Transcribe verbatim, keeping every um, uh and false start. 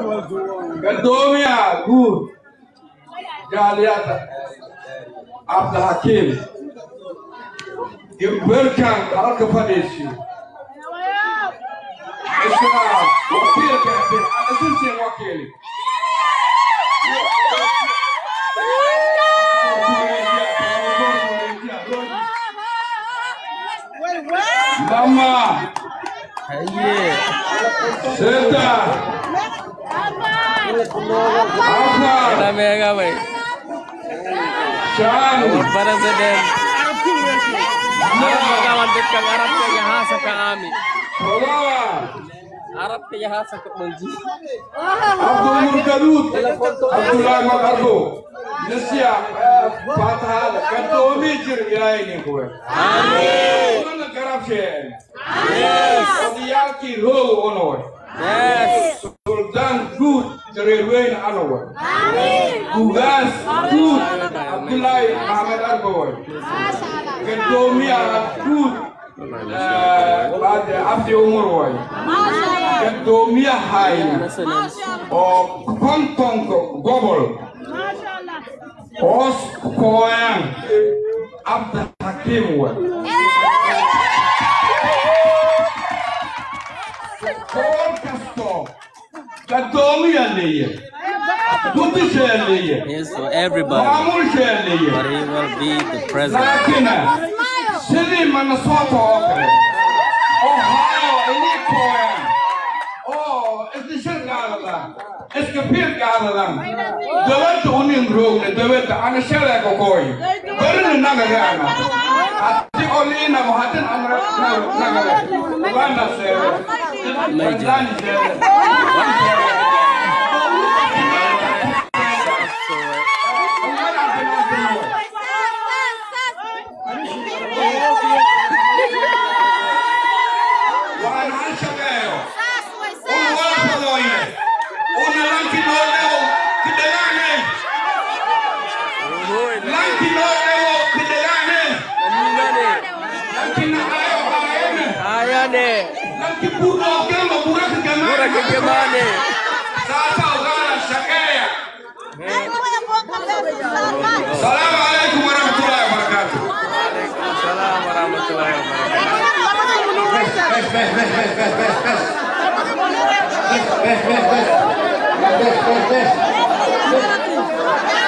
Gadomia, good. Jaliata. Abdul Hakim. You welcome Al-Qapadeshi. Islam, wakil kapten, asisten wakil. Mama. Aye. Seta. Apa? Kita mega baik. Shan. Presiden. Arab kawan dekat Arab ke यहाँ से kami. Arab ke यहाँ से ke Belgia. Abdul Murkadud. Abdullah Makarbo. Nesya Fatah. Kantomi cerita ini kue. Amin. Mana corruption? Yes. Odiyaki roh onor. Yes. Sultan good tereruen anor. Amin. Tugas good Abdullah Ahmed Arboy. Kendomia good Abdi Umar Wai. Kendomia Hai. Oh Kontong Gobol. Os Koyang Abdul Hakim Wai. Yes, for everybody. But he will be the president. Oh, it's the shit gathering. It's the pit gathering. The way to onion room, the way to Anashella Gogoy. Very Nagagana. I think only in a Mohatin Amra. Wanda said, Assalamualaikum warahmatullahi wabarakatuh. Waalaikumsalam warahmatullahi wabarakatuh.